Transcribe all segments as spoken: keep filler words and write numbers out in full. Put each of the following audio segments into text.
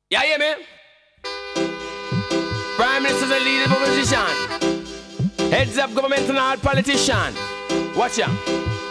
Yeah, hear me? Prime Minister's a leading opposition. Heads up government and all politician. Watch ya.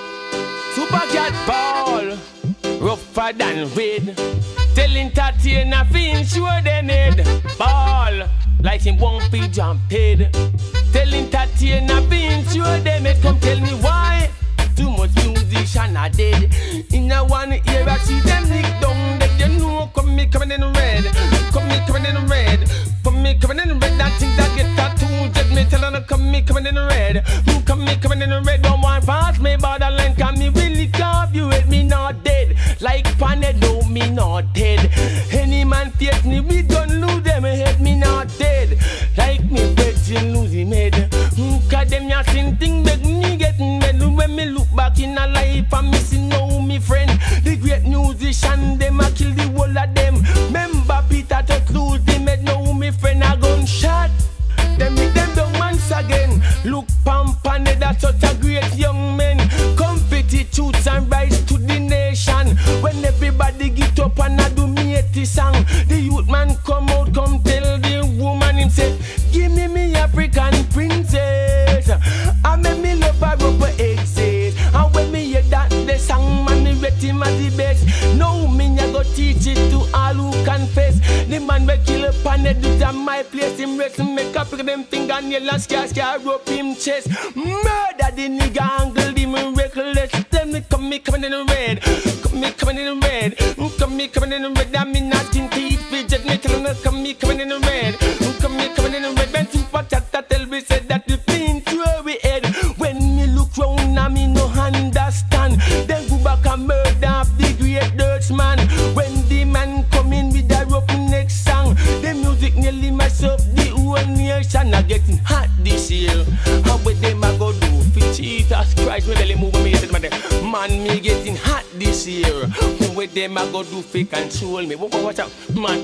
Super Cat Ball, rougher than weed. Telling Tatiana Finn sure they need ball, like him won't be jumped. Telling Tatiana Finn sure they made. Come tell me why too much musician are dead. In a one ear I see them nick down. That you know come me coming in red, come me coming in red, come me coming in red. That thing that get tattooed, just me telling her come me coming in red, come me coming in red. Don't want pass me borderline, can me really carve you with me not dead. Like Panet, no me not dead. Any man face me, we gon' lose them head, me not dead. Like me betting lose him head. Cause them ya sin thing make me get mad. When me look back in a life, I'm missing no me friend. The great musician, them a kill the whole of them. Remember Peter just lose him head, no me friend a gunshot. Them make them down once again. Look Pampane, that's such a great young man. Confetti shoots and rise to the nation. When everybody get up and I do me eighty song, the youth man come out, come tell the woman him say, give me me African princess. I make me love her rubber exit. And when me hear that the song, man, me rate him as the best. No, me I go teach it to all who confess. The man we kill up and they do that my place. Him rest him make up them fingernail and scar scar rope him chest. Murder the nigga angle him reckless. Tell me come me coming in the red, come me coming in the red, come me coming in the red. That me not in teeth, fidget me telling her come me coming in the red, come me coming in the red. When super chat tell me said that the thing throw we head. When me look round and me no understand, then go back and murder the great dirt man. When the man come in with a rough next song, the music nearly mess up the whole nation. I getting hot this year. How with them I go do? For Jesus Christ, me belly move me head man. Man, me getting hot this year. Who with them I go do? For control me. Watch out, man.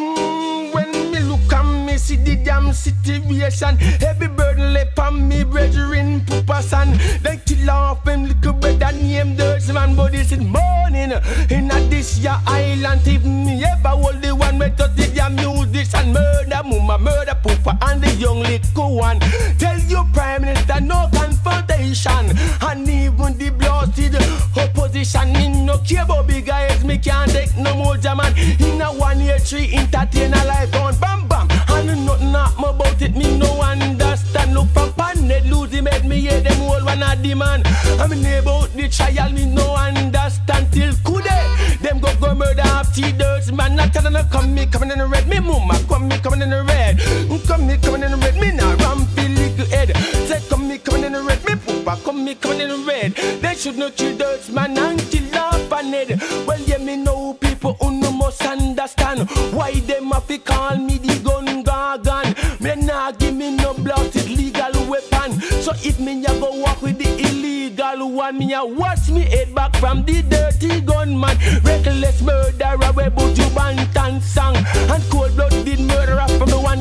Mm, when me look and me see the damn situation, every burden left on me brethren pupasan. They kill off him little brother named Dirt Man, but this is morning in a this ya island. If me ever hold the one me touch the damn musician, murder mama, murder poopa, and the young little one. Tell your prime minister no confrontation, and even the blasted opposition. Me no care about big guys, me can't take no more German. In a one year tree entertainer life on bam bam, and nothing happen about it. Me no understand. Look from Panet, lose him head, me hear them whole one a demand. I mean about the trial, me no understand till could they? Them go go murder half T-Dirts, man. Not telling them come me coming in the red. Me mama come me coming in the red. Come me coming in the red. Me not rampy little head. Say come me coming in the red. Me poopa come me coming in the red. They should not kill Dirts, man, and kill off an head. Well, yeah, me know people who no must understand why them have to call me the gun gargan. Me nah give me no blasted legal weapon. So if me ya go walk with the illegal one, me ya watch me head back from the dirty gunman. Reckless murderer we buju bantan song, and cold blooded murderer from the one